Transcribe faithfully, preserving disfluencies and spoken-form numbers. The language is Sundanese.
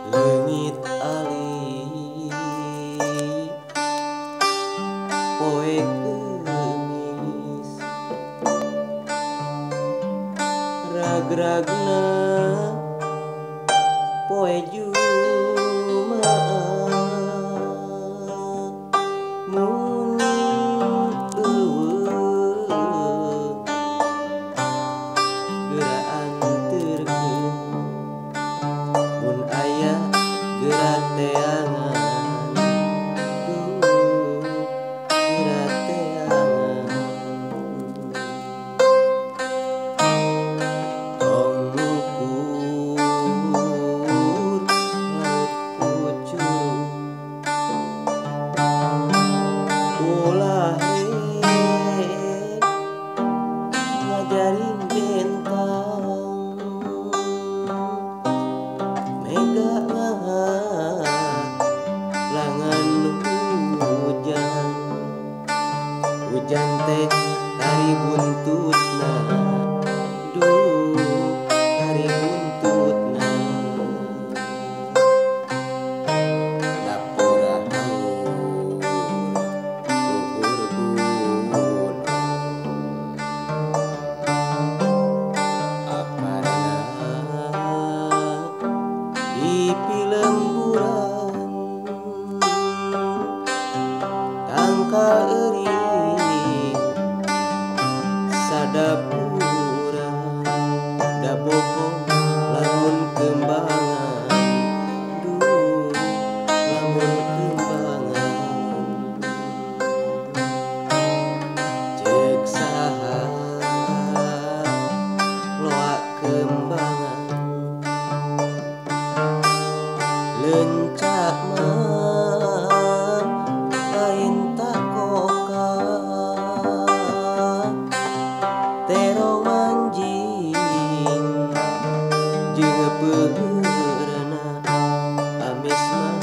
Leungit ali poe Kemis ragragna poe Jumaah muni eueuh geura anteurkeun mun aya geura teangan duh geura teangan tong ngukur laut pucuk ulah hek ngajaring bentang mega langan hujan hujan teh hari buntutna duh hari buntutna dapura haur luhur gunung aparna di pilemburan tangkal euring sadapura da bohong lamun kembangan duh lamun kembangan ceuk saha loak kembangan lencak mah lain takoka terong manjing jeung beurna amis mah